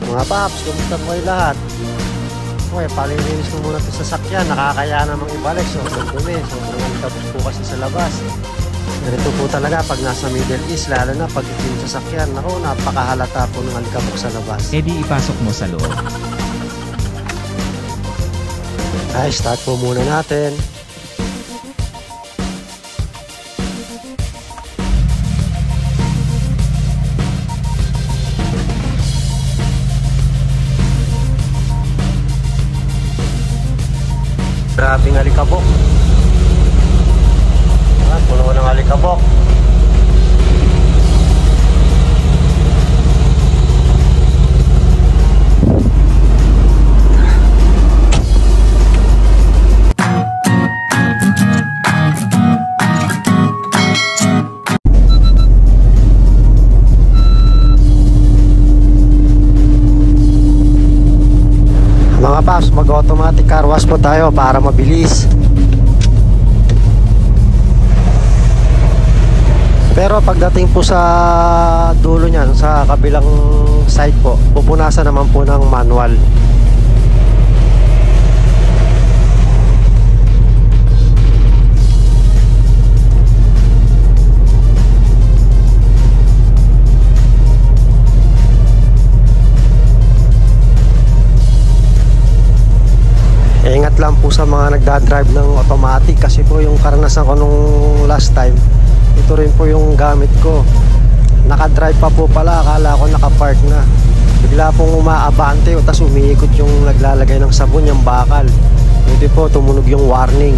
Mga paps, kumusta po kayo lahat? Okay, palilinis ko muna ito sa sakyan. Nakakaya namang ibalik. Sobrang dumi. Sobrang alikabok po kasi sa labas. Ganito po talaga pag nasa Middle East, lalo na pag ito yung sasakyan. Naku, napakahalata po ng alikabok sa labas. E di ipasok mo sa loob. Ay, start po muna natin. Grabing alikabok. Puno ng alikabok. Mga paps, mag-automatic car wash po tayo para mabilis. Pero pagdating po sa dulo niyan, sa kabilang side po, pupunasan naman po ng manual. Ingat lang po sa mga nagdadrive ng automatic kasi po yung karanasan ko nung last time, ito rin po yung gamit ko. Nakadrive pa po pala, akala ko nakapark na. Bigla pong umaabante o tas umiikot yung naglalagay ng sabon, yung bakal. Pwede po tumunog yung warning.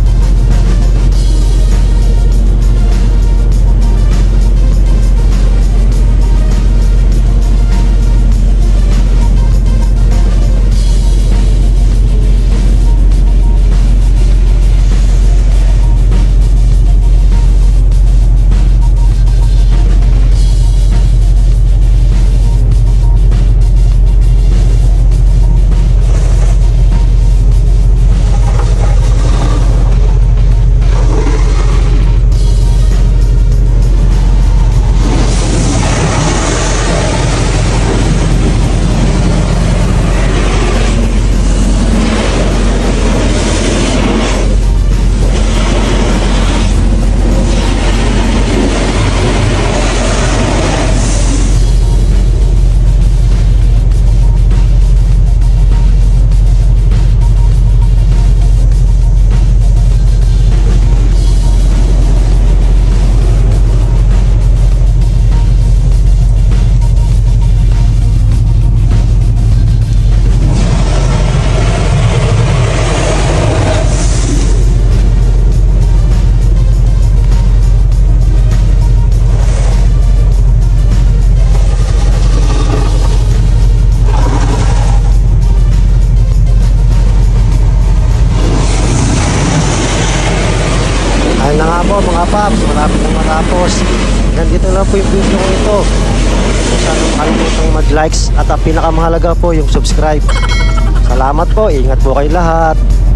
Mga paps, malapit na matapos. Hanggang dito lang po yung video ko ito. Sana makalimutang mag-likes at ang pinakamahalaga po yung subscribe. Salamat po, ingat po kayo lahat.